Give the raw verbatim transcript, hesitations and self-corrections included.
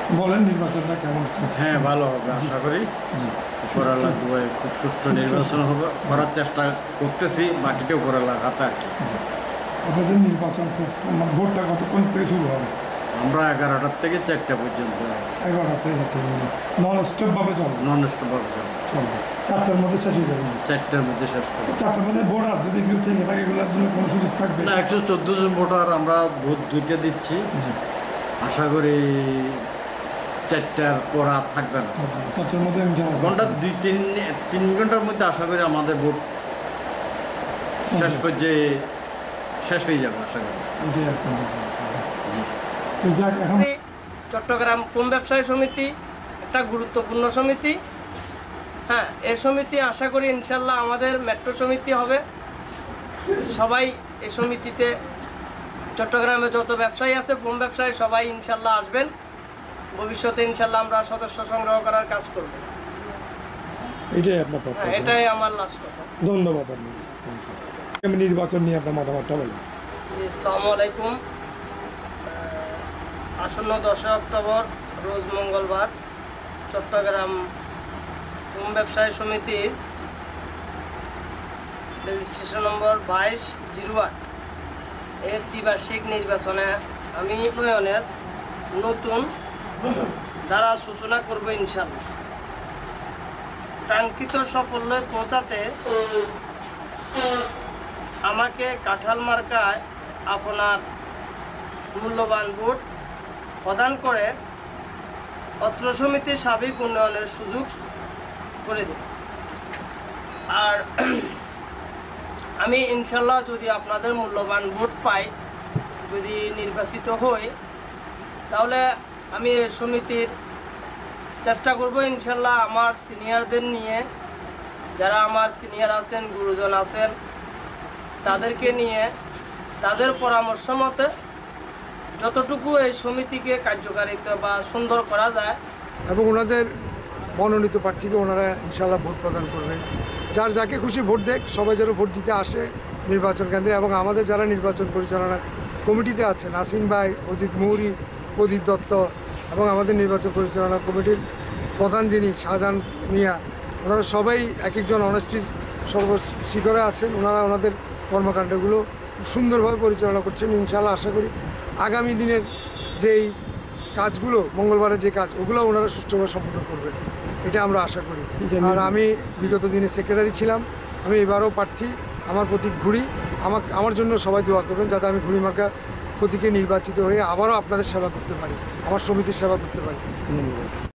বলেন নির্বাচনটা কেমন? হ্যাঁ, ভালো হবে আশা করি। উপরওয়ালার দুয়ায় খুব সুষ্ঠু নির্বাচন হবে, করার চেষ্টা করতেছি, বাকিটা উপরওয়ালার হাতে আর কি। আপনাদের নির্বাচন খুব ভোটটা কতক্ষণ থেকে শুরু হবে? আমরা এগারোটার থেকে চারটা পর্যন্ত এগারোটা থেকে নন স্টপভাবে চলবে? নন স্টপভাবে চলবে চলবে চারটার মধ্যে শেষ হয়ে যাবে? চারটার মধ্যে শেষ করবো। চারটার মধ্যে ভোটার যদি কেউ থেকে থাকে এগুলোর জন্য কোনো সুযোগ থাকবে না? একশো চোদ্দো জন ভোটার আমরা ভোট দুইটা দিচ্ছি, আশা করি চারটার পর আর থাকবে না। চারটার মধ্যে ঘন্টা দুই তিন তিন ঘন্টার মধ্যে আশা করি আমাদের ভোট শেষ পর্যায়ে শেষ হয়ে যাবে আশা করি। তো যাক, এখন চট্টগ্রাম কম ব্যবসায়ী সমিতি একটা গুরুত্বপূর্ণ সমিতি। হ্যাঁ, এই সমিতি আশা করি ইনশাল্লাহ আমাদের মেট্রো সমিতি হবে। সবাই এই সমিতিতে চট্টগ্রামে যত ব্যবসায়ী আছে ফোম ব্যবসায়ী সবাই ইনশাল্লাহ আসবেন। ভবিষ্যতে ইনশাল্লাহ আমরা সদস্য সংগ্রহ করার কাজ করব। এটাই আপনার কথা? হ্যাঁ, এটাই আমার লাস্ট কথা। ধন্যবাদ আপনি। আমি নির্বাচন নিয়ে আপনার মতামতটা বলেন। আসসালামু আলাইকুম। আসন্ন দশই অক্টোবর রোজ মঙ্গলবার চট্টগ্রাম ফোম ব্যবসায়ী সমিতির রেজিস্ট্রেশন নম্বর বাইশ জিরো আট এর দ্বিবার্ষিক নির্বাচনে আমি উন্নয়নের নতুন ধারা সূচনা করব ইনশাল্লাহ। কাঙ্ক্ষিত সাফল্যে পৌঁছাতে আমাকে কাঁঠাল মার্কায় আপনার মূল্যবান ভোট প্রদান করে অত্র সমিতির সার্বিক উন্নয়নের সুযোগ করে দিন। আর আমি ইনশাল্লাহ যদি আপনাদের মূল্যবান ভোট পাই, যদি নির্বাচিত হই, তাহলে আমি এই সমিতির চেষ্টা করব ইনশাল্লাহ আমার সিনিয়রদের নিয়ে, যারা আমার সিনিয়র আছেন, গুরুজন আছেন, তাদেরকে নিয়ে তাদের পরামর্শ মতে যতটুকু এই সমিতিকে কার্যকারিতা বা সুন্দর করা যায়। এবং ওনাদের মনোনীত প্রার্থীকে ওনারা ইনশাল্লাহ ভোট প্রদান করবে। যার যাকে খুশি ভোট দেখ, সবাই যেন ভোট দিতে আসে নির্বাচন কেন্দ্রে। এবং আমাদের যারা নির্বাচন পরিচালনা কমিটিতে আছেন, আসিম ভাই, অজিত মুহুরী, প্রদীপ দত্ত, এবং আমাদের নির্বাচন পরিচালনা কমিটির প্রধান যিনি শাহজাহান মিয়া, ওনারা সবাই এক একজন অনেস্টির সর্বশিখরে আছেন। ওনারা ওনাদের কর্মকাণ্ডগুলো সুন্দরভাবে পরিচালনা করছেন। ইনশাল্লাহ আশা করি আগামী দিনের যেই কাজগুলো, মঙ্গলবারের যে কাজ, ওগুলো ওনারা সুষ্ঠুভাবে সম্পন্ন করবেন, এটা আমরা আশা করি। আর আমি বিগত দিনে সেক্রেটারি ছিলাম, আমি এবারও প্রার্থী। আমার প্রতীক ঘুড়ি। আমার আমার জন্য সবাই দোয়া করবেন যাতে আমি ঘুড়ি মার্কা প্রতীকে নির্বাচিত হয়ে আবারও আপনাদের সেবা করতে পারি, আমার সমিতির সেবা করতে পারি।